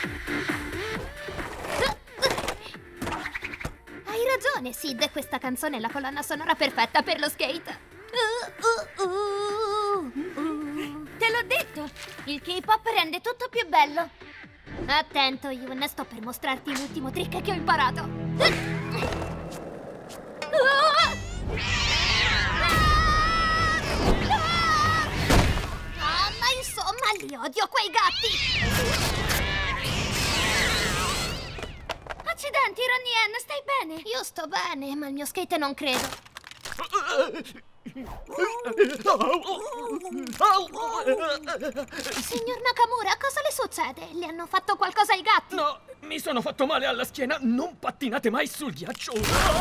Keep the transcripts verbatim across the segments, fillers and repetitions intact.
Hai ragione, Sid. Questa canzone è la colonna sonora perfetta per lo skate. Uh, uh, uh, uh. Te l'ho detto, il K-pop rende tutto più bello. Attento, Yun, sto per mostrarti l'ultimo trick che ho imparato. Ah, ma insomma, li odio quei gatti! Accidenti, Ronnie Ann, stai bene? Io sto bene, ma il mio skate non credo. Signor Nakamura, cosa le succede? Le hanno fatto qualcosa ai gatti? No, mi sono fatto male alla schiena. Non pattinate mai sul ghiaccio.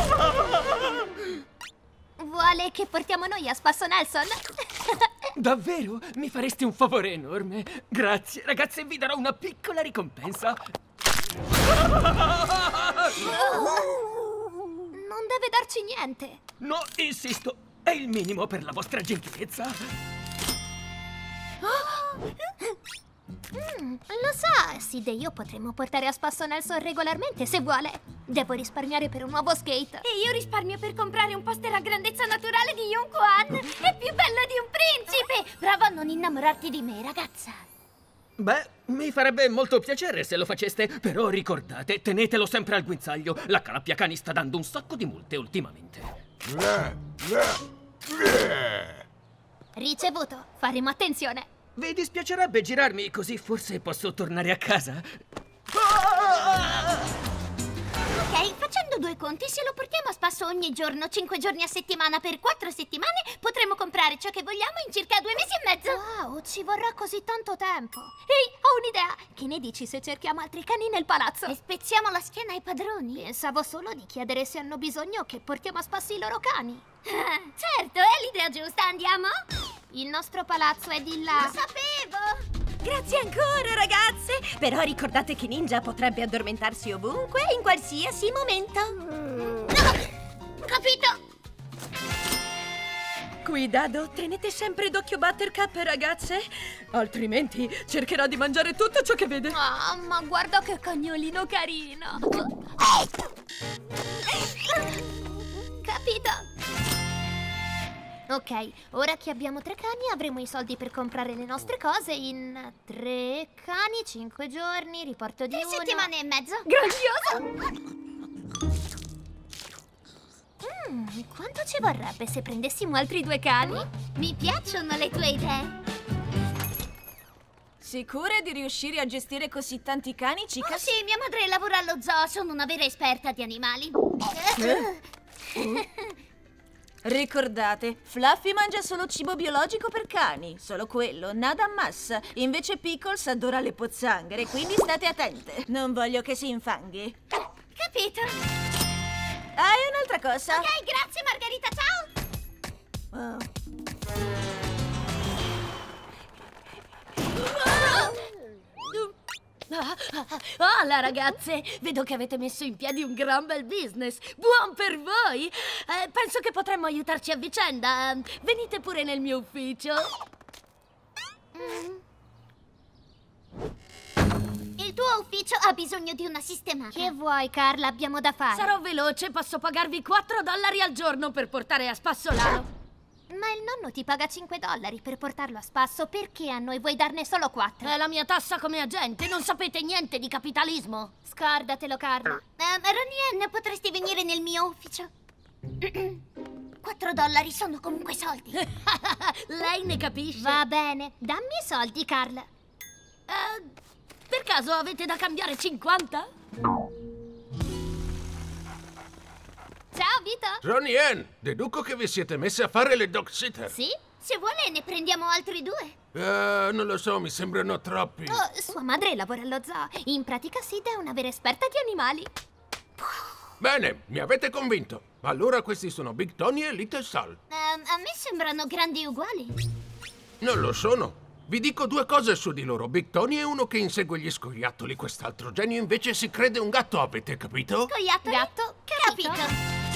Vuole che portiamo noi a Spasso Nelson? Davvero? Mi faresti un favore enorme. Grazie, ragazze, vi darò una piccola ricompensa. Non deve darci niente. No, insisto, è il minimo per la vostra gentilezza. Mm, lo sa, Sid e io potremmo portare a Spasso Nelson regolarmente se vuole. Devo risparmiare per un nuovo skate. E io risparmio per comprare un poster a grandezza naturale di Yoon Kwan. È più bello di un principe. Prova a non innamorarti di me, ragazza. Beh, mi farebbe molto piacere se lo faceste, però ricordate, tenetelo sempre al guinzaglio. La Calappiacani sta dando un sacco di multe ultimamente. Ricevuto, faremo attenzione. Vi dispiacerebbe girarmi, così forse posso tornare a casa? Ok, facendo due conti, se lo portiamo a spasso ogni giorno, cinque giorni a settimana per quattro settimane, potremo comprare ciò che vogliamo in circa due mesi e mezzo. Wow, ci vorrà così tanto tempo. Ehi, ho un'idea. Che ne dici se cerchiamo altri cani nel palazzo? E spezziamo la schiena ai padroni. Pensavo solo di chiedere se hanno bisogno che portiamo a spasso i loro cani. Certo, è l'idea giusta, andiamo? Il nostro palazzo è di là. Lo sapevo! Grazie ancora, ragazze! Però ricordate che Ninja potrebbe addormentarsi ovunque, in qualsiasi momento. No! Capito? Cuidado, tenete sempre d'occhio Buttercup, ragazze. Altrimenti cercherà di mangiare tutto ciò che vede. Ah, ma guarda che cagnolino carino. Capito? Ok, ora che abbiamo tre cani avremo i soldi per comprare le nostre cose in tre cani, cinque giorni, riporto di Tre uno. settimane e mezzo. Grandioso! Mm, quanto ci vorrebbe se prendessimo altri due cani? Mi piacciono le tue idee. Sicure di riuscire a gestire così tanti cani, Chica? Oh, sì, mia madre lavora allo zoo, sono una vera esperta di animali. Ricordate, Fluffy mangia solo cibo biologico per cani, solo quello, nada más. Invece Pickles adora le pozzanghere, quindi state attente. Non voglio che si infanghi. Capito? Ah, e un'altra cosa. Ok, grazie Margherita, ciao! Oh. Hola ragazze, vedo che avete messo in piedi un gran bel business. Buon per voi! Eh, penso che potremmo aiutarci a vicenda. Venite pure nel mio ufficio. Mm. Il tuo ufficio ha bisogno di una sistemata. Che vuoi, Carla? Abbiamo da fare. Sarò veloce, posso pagarvi quattro dollari al giorno per portare a spasso Lalo. Ma il nonno ti paga cinque dollari per portarlo a spasso, perché a noi vuoi darne solo quattro? È la mia tassa come agente, non sapete niente di capitalismo. Scordatelo, Carla. Uh, Ronnie Ann, potresti venire nel mio ufficio? quattro dollari sono comunque soldi. Lei ne capisce? Va bene, dammi i soldi, Carla. Eh, per caso avete da cambiare cinquanta? Ciao, Vito. Ronnie Ann, deduco che vi siete messe a fare le dog sitter. Sì? Se vuole ne prendiamo altri due. Eh, non lo so, mi sembrano troppi. Oh, sua madre lavora allo zoo. In pratica Sid è una vera esperta di animali. Bene, mi avete convinto. Allora questi sono Big Tony e Little Sal. Uh, a me sembrano grandi uguali. Non lo sono. Vi dico due cose su di loro. Big Tony è uno che insegue gli scoiattoli. Quest'altro genio invece si crede un gatto, avete capito? Scoiattoli? Gatto, Capito. capito.